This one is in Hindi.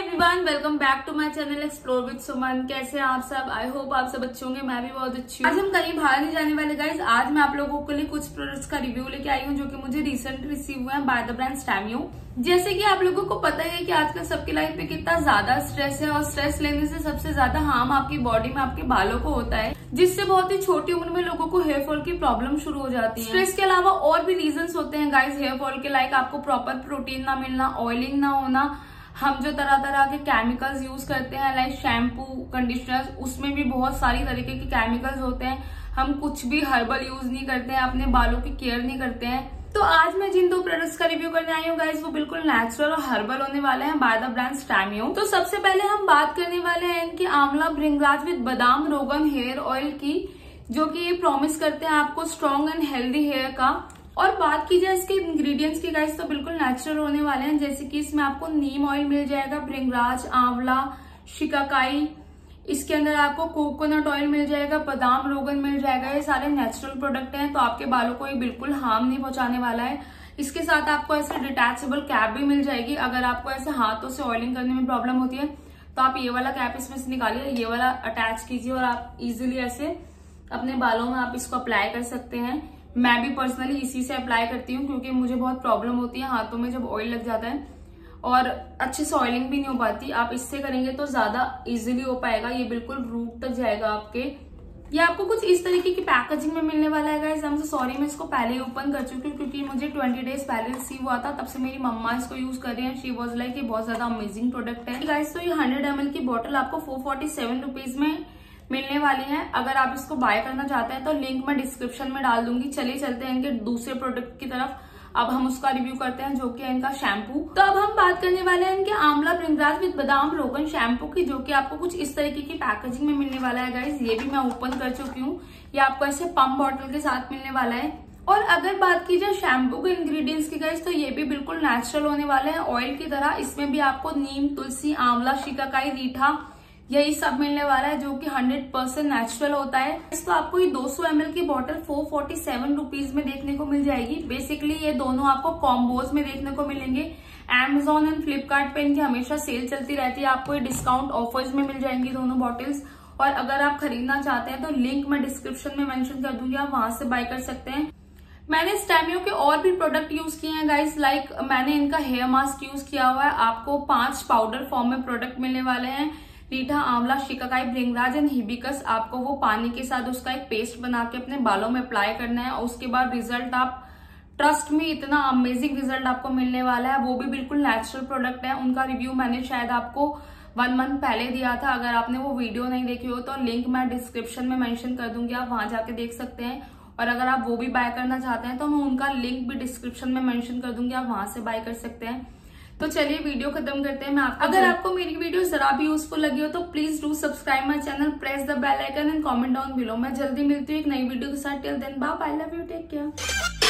Everyone, welcome back to my channel explore with Suman. कैसे हैं आप सब? आई होप आप सब अच्छे होंगे। मैं भी बहुत अच्छी हूँ। आज हम कहीं बाहर नहीं जाने वाले गाइज। आज मैं आप लोगों के लिए कुछ प्रोडक्ट्स का रिव्यू लेके आई हूँ जो कि मुझे रिसेंट रिसीव हुए हैं बाय द ब्रांड स्टैमियो। जैसे कि आप लोगों को पता है कि आजकल सबकी लाइफ में कितना ज्यादा स्ट्रेस है और स्ट्रेस लेने से सबसे ज्यादा हार्म आपकी बॉडी में, आपके बालों को होता है, जिससे बहुत ही छोटी उम्र में लोगों को हेयर फॉल की प्रॉब्लम शुरू हो जाती है। स्ट्रेस के अलावा और भी रीजंस होते हैं गाइज हेयर फॉल के, लाइक आपको प्रॉपर प्रोटीन ना मिलना, ऑयलिंग ना होना, हम जो तरह तरह के केमिकल्स यूज करते हैं लाइक शैम्पू, कंडीशनर, उसमें भी बहुत सारी तरीके के केमिकल्स होते हैं। हम कुछ भी हर्बल यूज नहीं करते हैं, अपने बालों की केयर नहीं करते हैं। तो आज मैं जिन दो प्रोडक्ट्स का रिव्यू करने आई हूँ गाइज वो बिल्कुल नेचुरल और हर्बल होने वाले हैं बाय द ब्रांड स्टैमियो। तो सबसे पहले हम बात करने वाले हैं इनकी आंवला भृंगराज विद बादाम रोगन हेयर ऑयल की, जो कि ये प्रॉमिस करते हैं आपको स्ट्रॉन्ग एंड हेल्दी हेयर का। और बात की जाए इसके इंग्रेडिएंट्स की गाइस तो बिल्कुल नेचुरल होने वाले हैं। जैसे कि इसमें आपको नीम ऑयल मिल जाएगा, भृंगराज, आंवला, शिकाकाई, इसके अंदर आपको कोकोनट ऑयल मिल जाएगा, बादाम रोगन मिल जाएगा। ये सारे नेचुरल प्रोडक्ट हैं तो आपके बालों को ये बिल्कुल हार्म नहीं पहुंचाने वाला है। इसके साथ आपको ऐसे डिटैचेबल कैप भी मिल जाएगी। अगर आपको ऐसे हाथों से ऑयलिंग करने में प्रॉब्लम होती है तो आप ये वाला कैप इसमें से निकालिए, ये वाला अटैच कीजिए और आप इजिली ऐसे अपने बालों में आप इसको अप्लाई कर सकते हैं। मैं भी पर्सनली इसी से अप्लाई करती हूँ क्योंकि मुझे बहुत प्रॉब्लम होती है हाथों में जब ऑयल लग जाता है और अच्छे से ऑयलिंग भी नहीं हो पाती। आप इससे करेंगे तो ज्यादा इजीली हो पाएगा। ये बिल्कुल रूट तक जाएगा आपके। ये आपको कुछ इस तरीके की पैकेजिंग में मिलने वाला है गाइस। आई एम सॉरी, मैं इसको पहले ही ओपन कर चुकी हूँ क्योंकि मुझे 20 डेज पहले रिसीव हुआ था, तब से मेरी मम्मा इसको यूज कर रही है। शी वॉज लाइक ये बहुत ज्यादा अमेजिंग प्रोडक्ट है गाइस। तो ये 100 ml की बोतल आपको 447 रुपीज में मिलने वाली है। अगर आप इसको बाय करना चाहते हैं तो लिंक मैं डिस्क्रिप्शन में डाल दूंगी। चलिए चलते हैं इनके दूसरे प्रोडक्ट की तरफ। अब हम उसका रिव्यू करते हैं जो कि है इनका शैम्पू। तो अब हम बात करने वाले हैं इनके आंवला भृंगराज विद बादाम रोगन शैम्पू की, जो कि आपको कुछ इस तरीके की पैकेजिंग में मिलने वाला है गाइज। ये भी मैं ओपन कर चुकी हूँ। ये आपको ऐसे पम्प बॉटल के साथ मिलने वाला है। और अगर बात की जाए शैम्पू के इंग्रेडिएंट्स की गाइज तो ये भी बिल्कुल नेचुरल होने वाले हैं ऑयल की तरह। इसमें भी आपको नीम, तुलसी, आंवला, शिकाकाई, रीठा, यही सब मिलने वाला है जो कि 100% नेचुरल होता है। तो आपको ये 200 ml की बोतल 447 रुपीज में देखने को मिल जाएगी। बेसिकली ये दोनों आपको कॉम्बोज में देखने को मिलेंगे। Amazon एंड फ्लिपकार्ट पे इनकी हमेशा सेल चलती रहती है। आपको ये डिस्काउंट ऑफर्स में मिल जाएंगी दोनों बॉटल्स। और अगर आप खरीदना चाहते हैं तो लिंक मैं डिस्क्रिप्शन में मेंशन कर दूंगी, आप वहां से बाय कर सकते हैं। मैंने स्टैमियो के और भी प्रोडक्ट यूज किए हैं गाइस, लाइक मैंने इनका हेयर मास्क यूज किया हुआ है। आपको 5 पाउडर फॉर्म में प्रोडक्ट मिलने वाले हैं। रीठा, आंवला, शिकाकाई, भृंगराज एंड हिबिस्कस, आपको वो पानी के साथ उसका एक पेस्ट बना के अपने बालों में अप्लाई करना है और उसके बाद रिजल्ट आप ट्रस्ट में इतना अमेजिंग रिजल्ट आपको मिलने वाला है। वो भी बिल्कुल नेचुरल प्रोडक्ट है। उनका रिव्यू मैंने शायद आपको 1 मंथ पहले दिया था। अगर आपने वो वीडियो नहीं देखी हो तो लिंक मैं डिस्क्रिप्शन में मेंशन कर दूंगी, आप वहां जाके देख सकते हैं। और अगर आप वो भी बाय करना चाहते हैं तो मैं उनका लिंक भी डिस्क्रिप्शन में मेंशन कर दूंगी, आप वहां से बाय कर सकते हैं। तो चलिए वीडियो खत्म करते हैं। अगर आपको मेरी वीडियो जरा भी यूजफुल लगी हो तो please do subscribe my channel, press the bell icon and comment down below. मैं जल्दी मिलती हूँ एक नई वीडियो के साथ। Till then bye bye, love you, take care.